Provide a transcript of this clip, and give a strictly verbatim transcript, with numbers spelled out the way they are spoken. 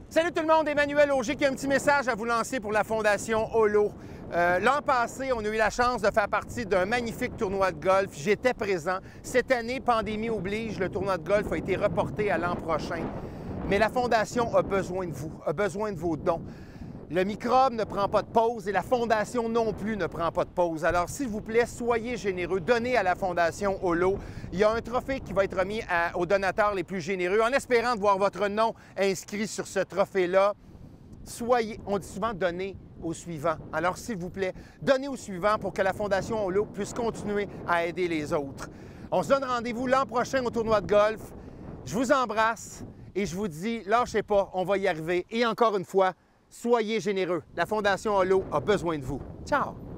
Salut tout le monde, Emmanuel Auger qui a un petit message à vous lancer pour la Fondation Holo. Euh, L'an passé, on a eu la chance de faire partie d'un magnifique tournoi de golf. J'étais présent. Cette année, pandémie oblige, le tournoi de golf a été reporté à l'an prochain. Mais la Fondation a besoin de vous, a besoin de vos dons. Le microbe ne prend pas de pause et la Fondation non plus ne prend pas de pause. Alors, s'il vous plaît, soyez généreux. Donnez à la Fondation Holo. Il y a un trophée qui va être remis à, aux donateurs les plus généreux en espérant de voir votre nom inscrit sur ce trophée-là. Soyez, on dit souvent, donnez au suivant. Alors, s'il vous plaît, donnez au suivant pour que la Fondation Holo puisse continuer à aider les autres. On se donne rendez-vous l'an prochain au tournoi de golf. Je vous embrasse et je vous dis, lâchez pas, on va y arriver. Et encore une fois, soyez généreux. La Fondation Holo a besoin de vous. Ciao!